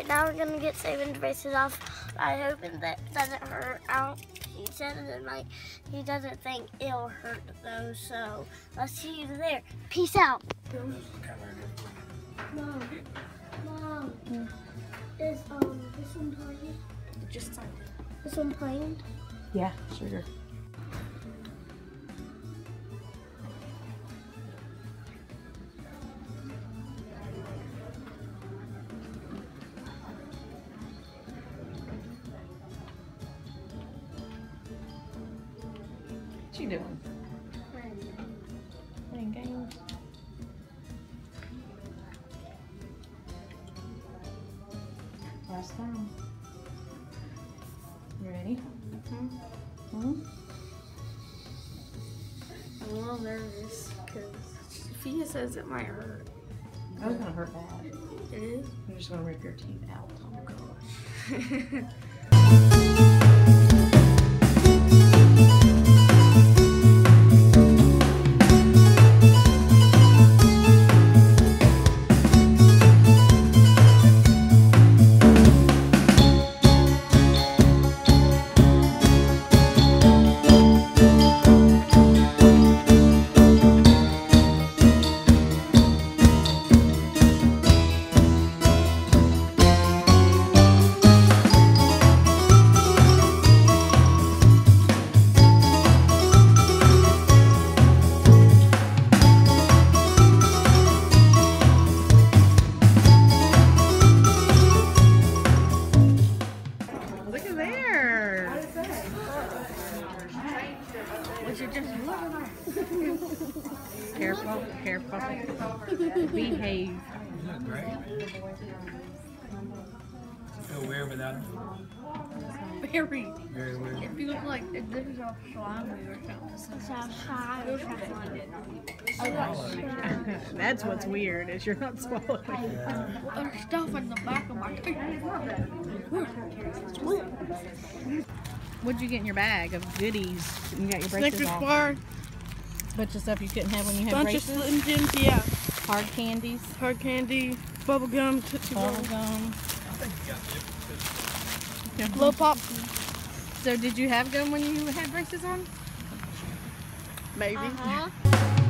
Alright, now we're gonna get Saban's braces off. I hope that doesn't hurt. He said that he doesn't think it'll hurt though, so let's see you there. Peace out. Mom, is this one playing? Just started. This one playing? Yeah, sure. What you doing? Playing games. Last time. You ready? I'm a little nervous because Sophia says it might hurt. Oh, it's gonna hurt bad. It is? You're just gonna rip your teeth out. Oh gosh. Look at there. Was it just Careful, careful. Behave. Isn't that great? Feel weird without it? very? Very weird. If you look like this is all slimy or something. That's what's weird, is you're not swallowing. There's stuff in the back of my teeth. What'd you get in your bag of goodies? You got your braces Snickers on. bar, Bunch of stuff you couldn't have when you had bunch of braces. Slim Jims, yeah. Hard candies, Hard candy, bubble gum, Tootsie bubble Roll, gum. blow pop. So did you have gum when you had braces on? Maybe.